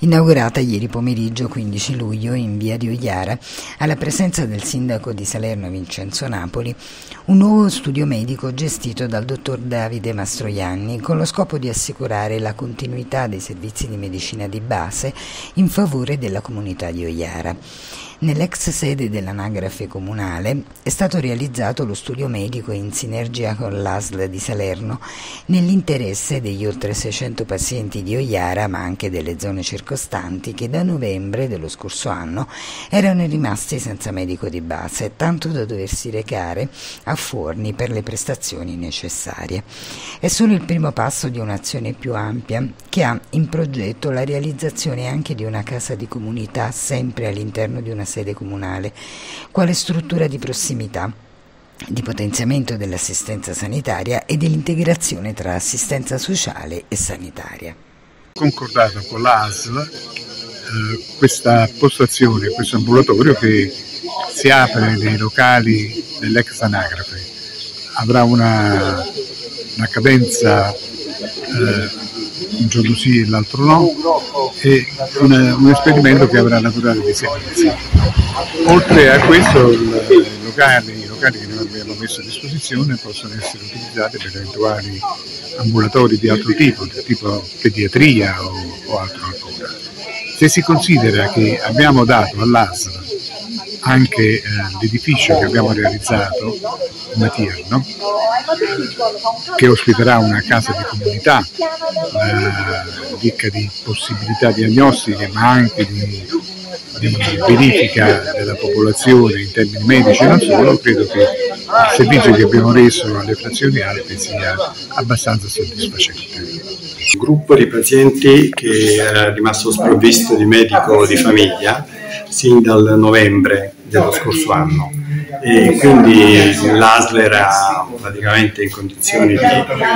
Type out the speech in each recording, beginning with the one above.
Inaugurata ieri pomeriggio 15 luglio in via di Oiara, alla presenza del sindaco di Salerno Vincenzo Napoli, un nuovo studio medico gestito dal dottor Davide Mastroianni con lo scopo di assicurare la continuità dei servizi di medicina di base in favore della comunità di Oiara. Nell'ex sede dell'anagrafe comunale è stato realizzato lo studio medico in sinergia con l'ASL di Salerno nell'interesse degli oltre 600 pazienti di Oiara ma anche delle zone circostanti che da novembre dello scorso anno erano rimasti senza medico di base, tanto da doversi recare a Forni per le prestazioni necessarie. È solo il primo passo di un'azione più ampia che ha in progetto la realizzazione anche di una casa di comunità sempre all'interno di una sede comunale, quale struttura di prossimità, di potenziamento dell'assistenza sanitaria e dell'integrazione tra assistenza sociale e sanitaria. Concordato con l'ASL questa postazione, questo ambulatorio che si apre nei locali dell'ex anagrafe, avrà una cadenza un giorno sì e l'altro no, e un esperimento che avrà la durata di 6 mesi. Oltre a questo i locali che noi abbiamo messo a disposizione possono essere utilizzati per eventuali ambulatori di altro tipo pediatria o altro ancora. Se si considera che abbiamo dato all'ASL anche l'edificio che abbiamo realizzato, Matirno, che ospiterà una casa di comunità ricca di possibilità diagnostiche ma anche di verifica della popolazione in termini medici e non solo, credo che il servizio che abbiamo reso alle frazioni alte sia abbastanza soddisfacente. Un gruppo di pazienti che era rimasto sprovvisto di medico di famiglia sin dal novembre dello scorso anno e quindi l'ASL era praticamente in condizioni di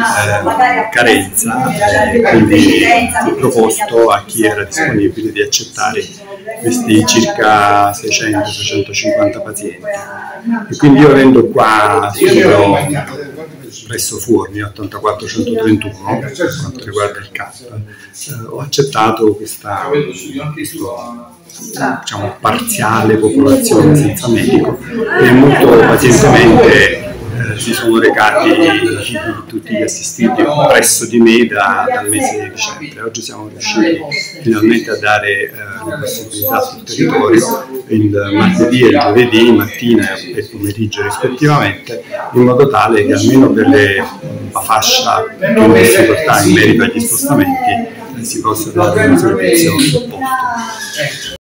carenza e quindi fu proposto a chi era disponibile di accettare questi circa 600-650 pazienti e quindi io avendo qua presso Forni 84131 per quanto riguarda il CAP ho accettato questa diciamo parziale popolazione senza medico e molto pazientemente si sono recati tutti gli assistiti presso di me dal mese di dicembre. Oggi siamo riusciti finalmente a dare la possibilità sul territorio il martedì e il giovedì mattina e pomeriggio rispettivamente, in modo tale che almeno per la fascia più in difficoltà in merito agli spostamenti si possa dare un servizio supporto.